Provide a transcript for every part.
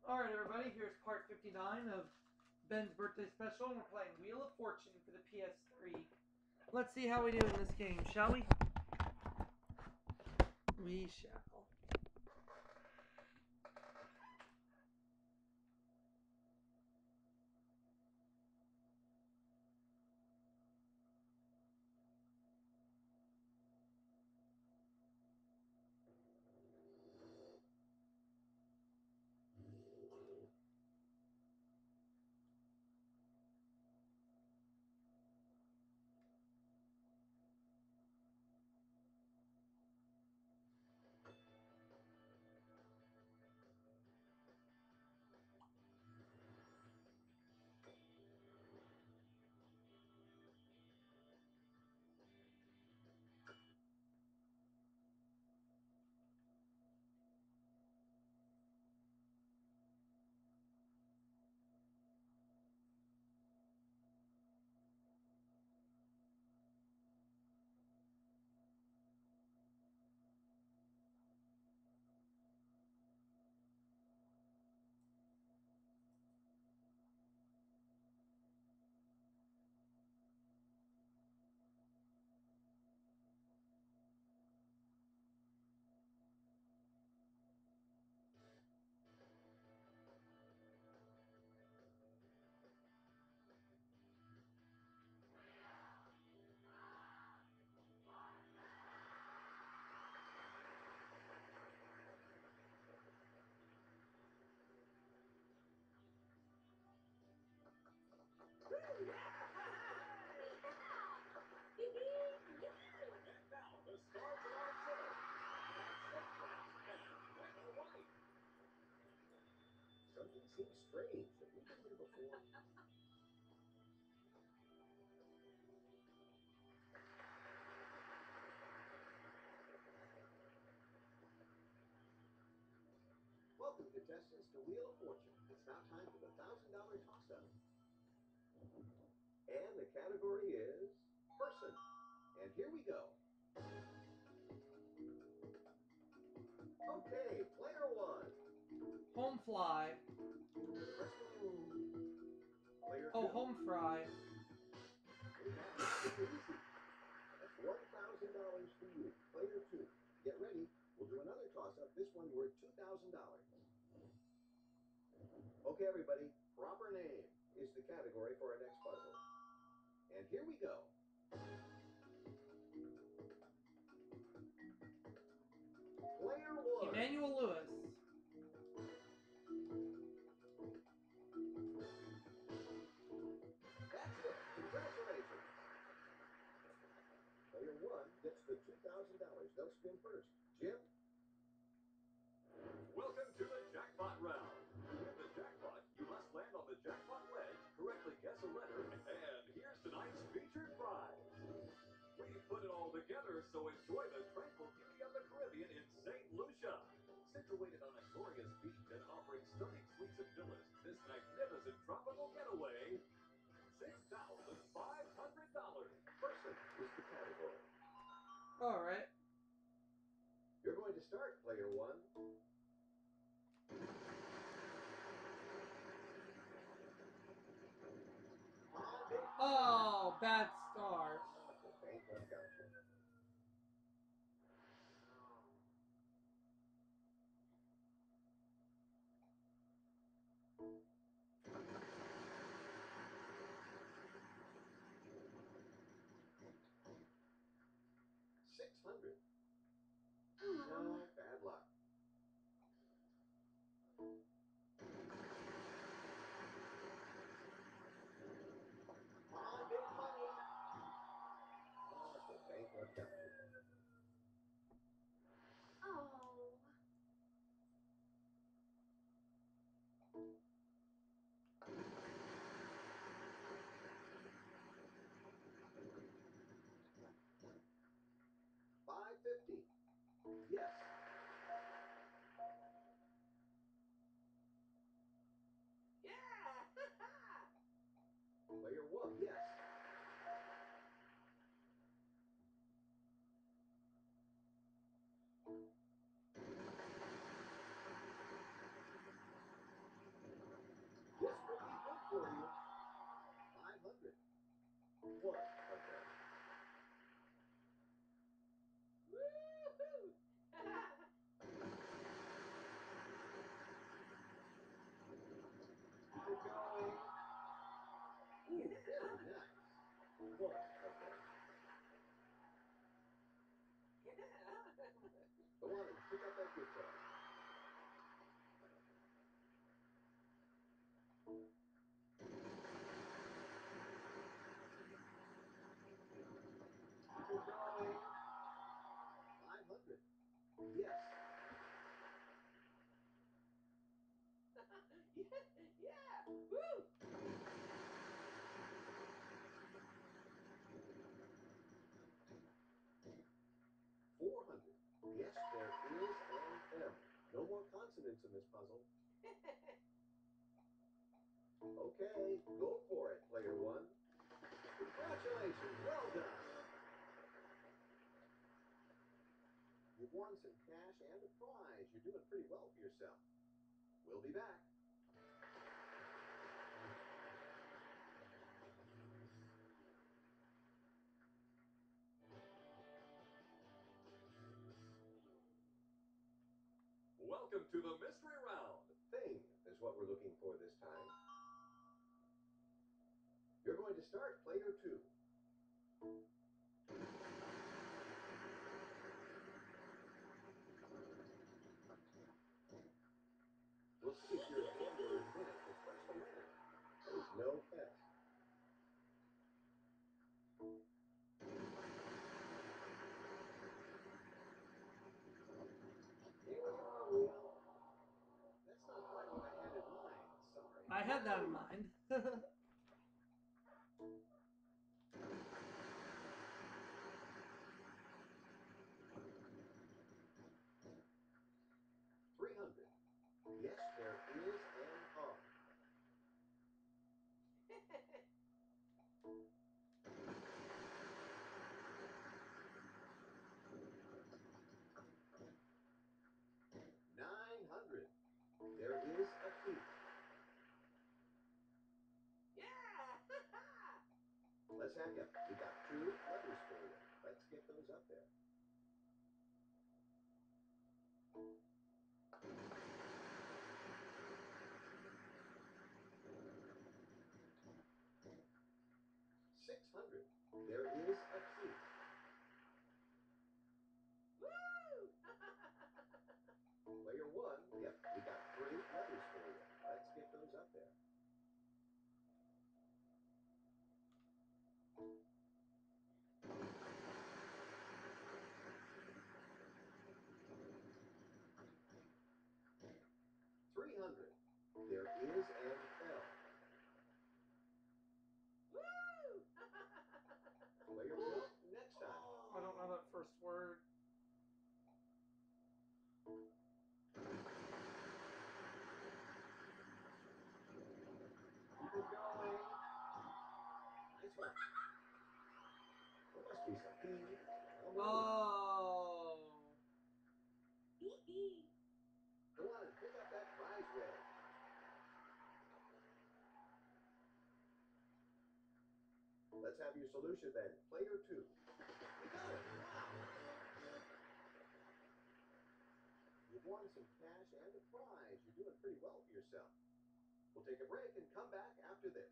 Alright, everybody, here's part 59 of Ben's birthday special, and we're playing Wheel of Fortune for the PS3. Let's see how we do in this game, shall we? We shall. Something seems strange. Have we been here before? Welcome, contestants, to Wheel of Fortune. It's now time for the $1,000 toss-up. And the category is person. And here we go. Okay, player one. Home fly. Player Oh, two. home fry. That's $1,000 for you. Player two. Get ready. We'll do another toss-up. This one worth $2,000. Okay, everybody. Proper name is the category for our next puzzle. And here we go. Player one. Emmanuel Lewis. That's it. Congratulations. Player one gets the $2,000. They'll spin first. Jim? Welcome to the jackpot round. To win the jackpot, you must land on the jackpot wedge, correctly guess a letter, and here's tonight's featured prize. We've put it all together, so enjoy the tranquil beauty of the Caribbean in St. Lucia. Situated on a glorious beach and offering stunning suites and villas, this magnificent tropical getaway, $6,500. Person is the category. Alright. You're going to start, player one. Oh, bad start. Okay, let's go. $600. No, bad luck. Come on, big money. Yeah! Woo! 400. Yes, there is an M. No more consonants in this puzzle. Okay, go for it, player one. Congratulations, well done. You've won some cash and a prize. You're doing pretty well for yourself. We'll be back. Welcome to the mystery round. Thing is what we're looking for this time. You're going to start player two. We'll see if your gambler is winning, but first the winner. There's no S. Well, that's not quite what I had in mind. Sorry. I had that in mind. 300. Yes, there is an R. $900. There is a T. Yeah! Let's have you. We got two letters for you. Let's get those up there. $600. There is a T. Woo! Player one. Yep, we got three letters for you. Let's get those up there. $300. There is an L. Woo! Player one. Next time. I don't know that first word. Keep it going. Nice one. There must be some P. I'm ready. Oh. Go on and pick up that prize red. Let's have your solution then. Player two. You got it. Wow. You've won some cash and a prize. You're doing pretty well for yourself. We'll take a break and come back after this.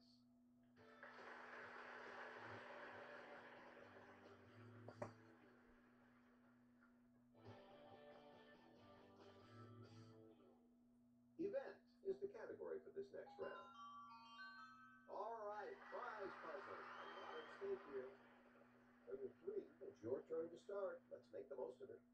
Event is the category for this next round. All right, prize puzzle. A lot at stake here. Player three, it's your turn to start. Let's make the most of it.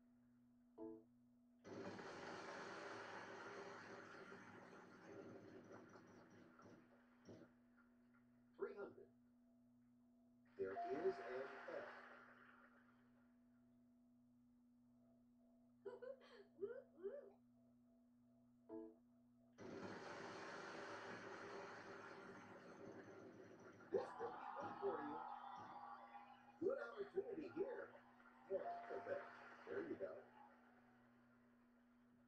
$300. There is an F. This could be good for you. Good opportunity here. One of them. There you go.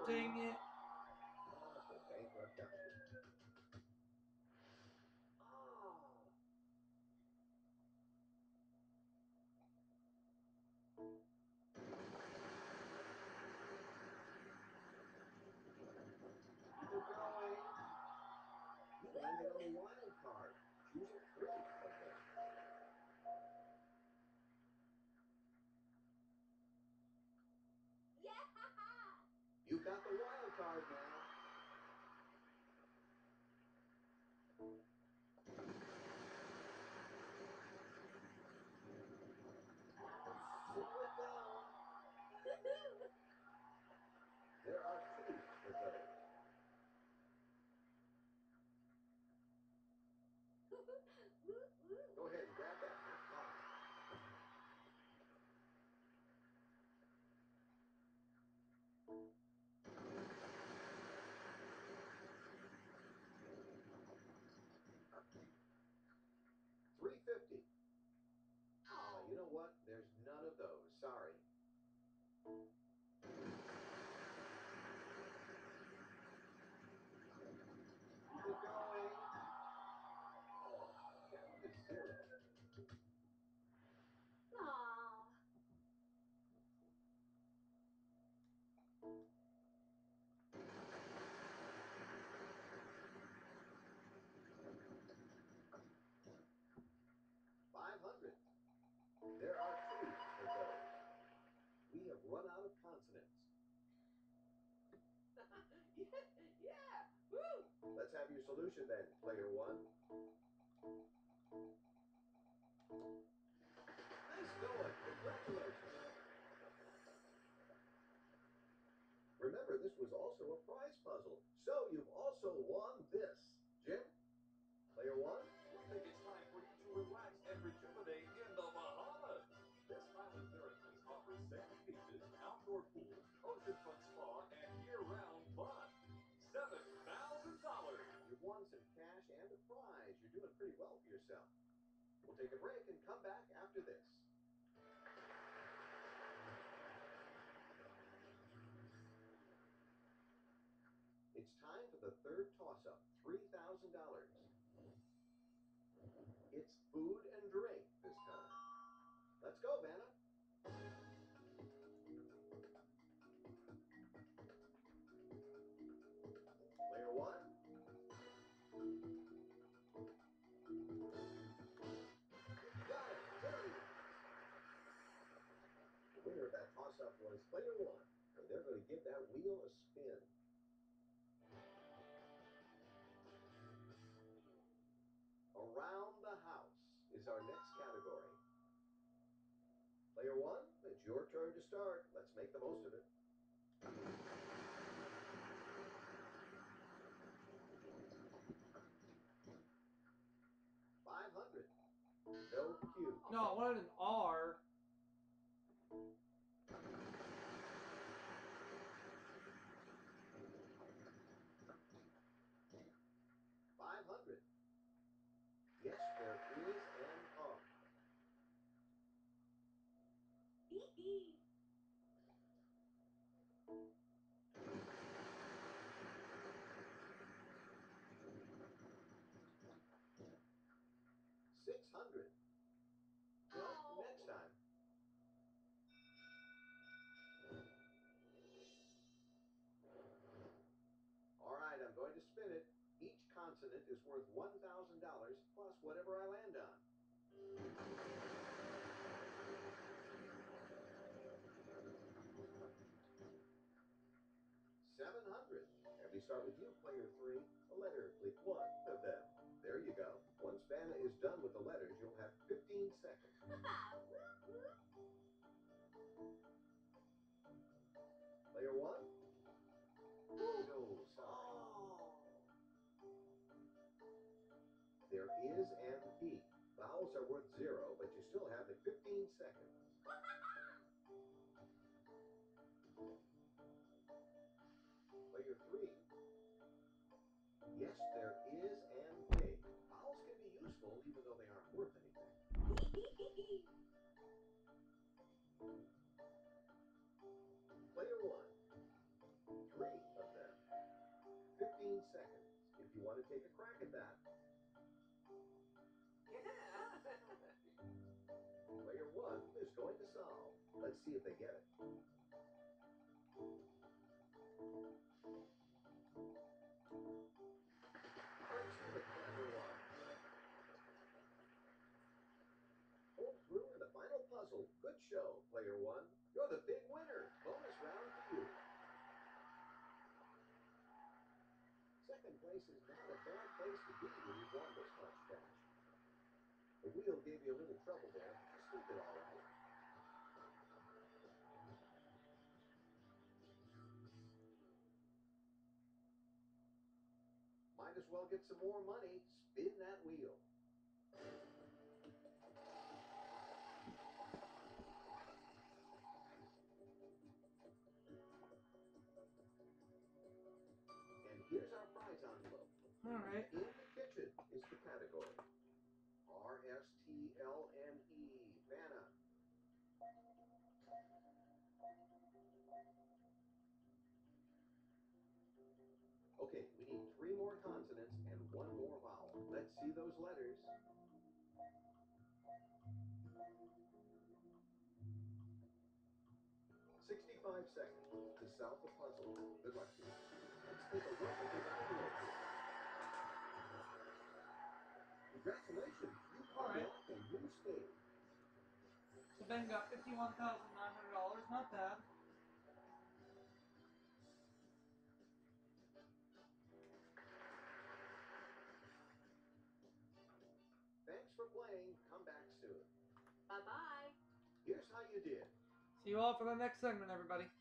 Dang it. Oh, it's a bankrupt company. Oh. Keep it going. You landed on a wild card, choosing 3 of them. Yeah! You've got the wild card now. Simmer it down. There are 2 of those. Go ahead and grab that hot pie. $3.50. You know what? There's none of those. Sorry. Keep it going. Oh, down to 0. Aw. $500. There are 2 of those. We have run out of consonants. Yeah. Woo. Let's have your solution then, player 1. Nice going. Congratulations. Remember, this was also a prize puzzle, so you've also won this. Jim, player 1. We think it's time for you to relax and rejuvenate in the Bahamas. This island paradise offers sandy beaches, outdoor pools, oceanfront spa, and year-round fun. $7,000. You've won some cash and a prize. You're doing pretty well for yourself. We'll take a break and come back after this. It's time for the third toss-up, $3,000. It's food and drink this time. Let's go, Vanna. Player 1. Got it. Very nice. The winner of that toss-up was player 1, and they're going to give that wheel a spin. Around the house is our next category. Player 1, it's your turn to start. Let's make the most of it. 500. No Q. No, what an R. 500. Yes, there is an R. Hee 600. No, Oh. next time. All right, I'm going to spin it. Each consonant is worth $1,000 plus whatever I land on. 700. And we start with you, player 3. A letter, pick 1 of them. There you go. Once Vanna is done with the letters, you'll have 15 seconds. Player 1. No, sorry. There is an P. Vowels are worth 0, but you still have the 15 seconds. Player 3. Yes, there is an K. Vowels can be useful even though they aren't worth anything. Player 1. 3. at that. Player 1 is going to solve. Let's see if they get it. Aren't you the clever one? Pulled through in the final puzzle. Good show, Player 1. You're the big winner. Bonus round for you. Second place is not a bad place to be when you've won this much cash. The wheel gave you a little trouble there, but you still did all right. Might as well get some more money. Spin that wheel. And here's our prize envelope. All right. In the kitchen is the category. RSTLNE, Vanna. Okay, we need 3 more consonants and 1 more vowel. Let's see those letters. 65 seconds to solve the puzzle. Good luck to you. Let's take a look at this envelope here. Congratulations, you All right. unlocked a new stage. So Ben got $51,900. Not bad. Thanks for playing. Come back soon. Bye-bye. Here's how you did. See you all for the next segment, everybody.